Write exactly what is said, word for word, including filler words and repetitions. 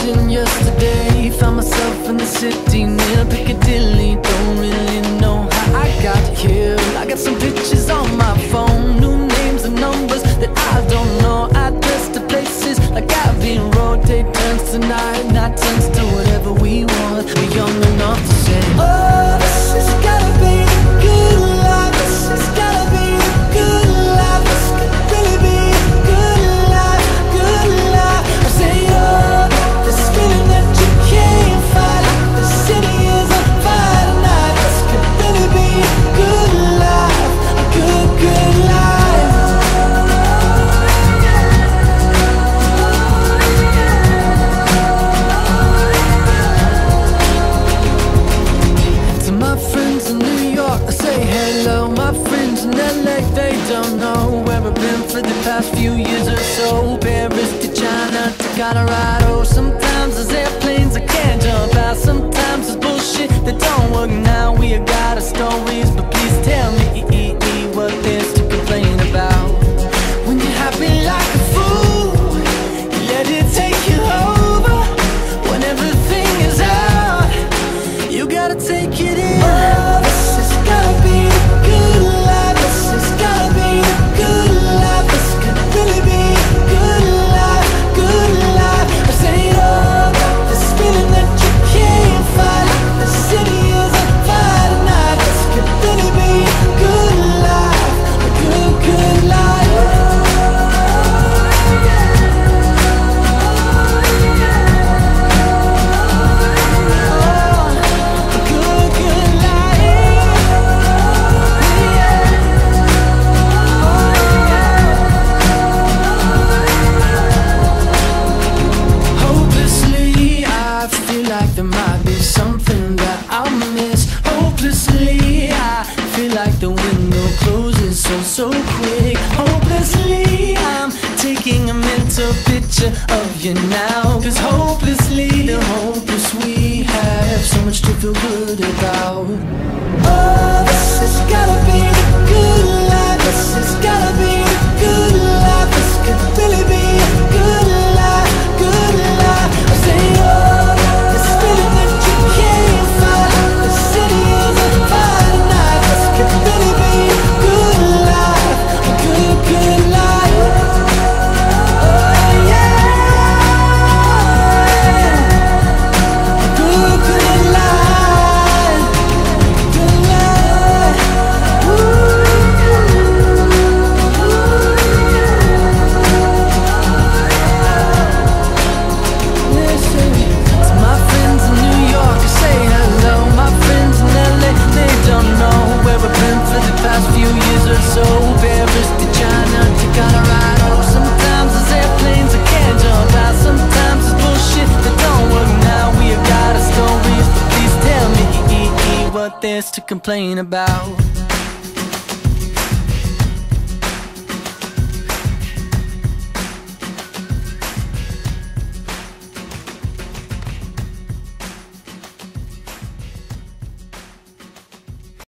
London yesterday. Found myself in the city near Piccadilly. Don't really know how I got here. I got some pictures on my phone, new names and numbers that I don't know. Address to places like Abbey Road. Take turns tonight, not turns to whatever we want. We're young enough to say, oh, this has gotta be the good life. This has gotta be the good life. This could really be the good life, good life. I say, oh, this feeling that you can't fight. The city is on fire tonight. This could really be a good life, a good, good life. To my friends in New York, I say hello. My friends in L A, they don't know where I've been for the past few years or so. Paris to China to Colorado. Sometimes there's airplanes I can't jump out. Sometimes there's bullshit that don't work now. We got our stories, but please tell me what there's to complain about. When you're happy like a fool, you let it take you over. When everything is out, you gotta take it in. Oh, this has gotta be the good life. This has gotta be the good life. This could really be a good life, good life. I say, oh, this feeling that you can't fight. The city is on fire tonight. This could really be a good life, a good, good life. Hopelessly, I feel like there might be something that I'll miss. Hopelessly, I feel like the window closes so, so quick. Hopelessly, I'm taking a mental picture of you now. Cause hopelessly, the hopeless we have so much to feel good about. Oh, this has gotta be the good life. This has gotta be the good life. This could really be a good life, good life. I say, oh, this feeling that you can't fight. The city is on fire tonight. This could really be a good life, a good, good life. Oh yeah, a good, good life, good life. Ooh. Listen to my friends in New York, I say hello. My friends in L A, they don't know where we've been for the past few years or so. Paris to China to Colorado. Sometimes there's airplanes I can't jump out. Sometimes there's bullshit that don't work now. We have got our stories, but please tell me what there's to complain about.